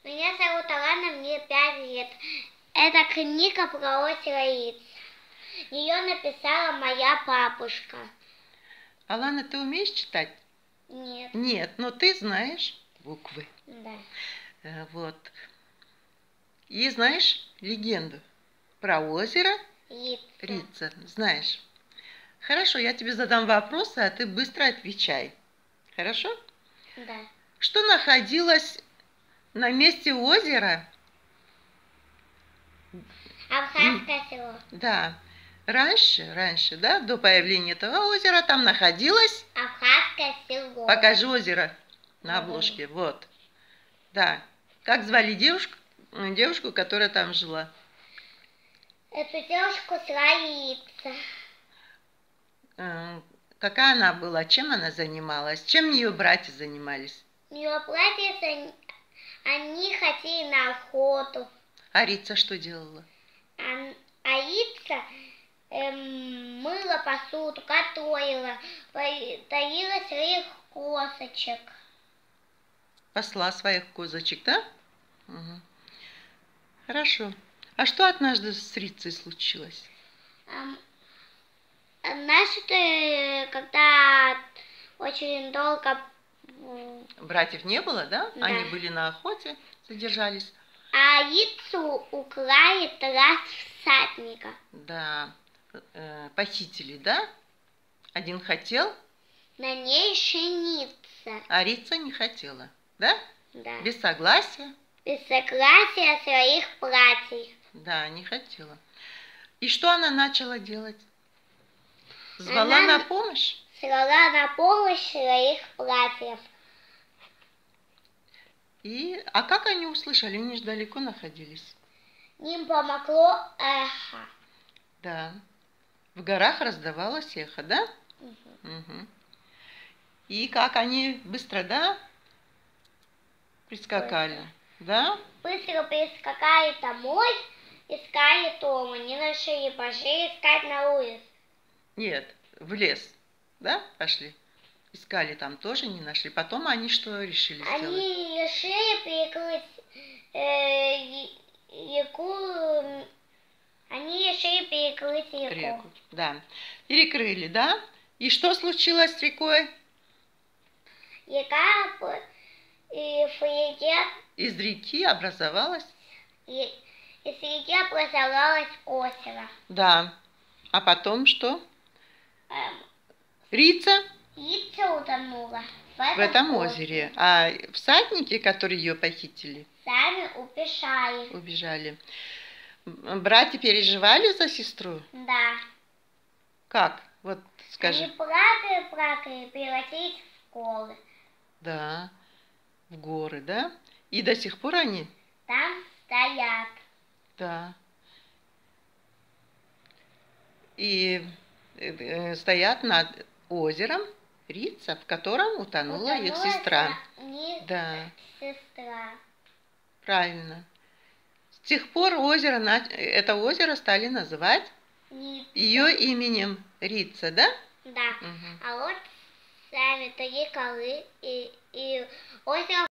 Меня зовут Алана, мне 5 лет. Это книга про озеро Иц. Ее написала моя бабушка. Алана, ты умеешь читать? Нет. Нет, но ты знаешь буквы. Да. Вот. И знаешь легенду про озеро Рица? Знаешь? Хорошо, я тебе задам вопросы, а ты быстро отвечай. Хорошо? Да. Что находилось на месте озера? Абхазское село. Да. Раньше, да, до появления этого озера, там находилось... Абхазское село. Покажи озеро на обложке. Вот. Да. Как звали девушку, которая там жила? Эту девушку звали Ица. Какая она была? Чем она занималась? Чем ее братья занимались? Ее братья, они ходили на охоту. А Рица что делала? А Ица мыла посуду, готовила, доила своих козочек. Пасла своих козочек, да? Угу. Хорошо. А что однажды с Рицей случилось? Однажды, когда очень долго... Братьев не было, да? Да. Они были на охоте, задержались. А Ицу украли 2 всадника. Да. Похитили, да? Один хотел... На ней жениться. А Рица не хотела, да? Да. Без согласия? Без согласия своих братьев. Да, не хотела. И что она начала делать? Звала на помощь? Звала на помощь своих братьев. А как они услышали? Они же далеко находились. Им помогло эхо. Да. В горах раздавалось эхо, да? Угу. И как они быстро, да, прискакали? Быстро. Да? Быстро прискакали домой, искали дома. Не нашли, пошли искать на улице. Нет, в лес, да, пошли? Искали там тоже, не нашли. Потом они что решили сделать? Они решили перекрыть реку. Они решили перекрыть реку. Да. Перекрыли, да? И что случилось с рекой? Река из реки образовалось? Из реки образовалось озеро. Да. А потом что? Рица утонула в этом озере. А всадники, которые ее похитили? Сами убежали. Братья переживали за сестру? Да. Как? Вот скажи. Они плакали, превратились в горы. Да, в горы, да? И до сих пор они? Там стоят. Да. И стоят над озером Рица, в котором утонула их сестра. Да. Сестра. Правильно. С тех пор это озеро стали называть ее именем Рица, да? Да. Угу. А вот сами такие горы и озеро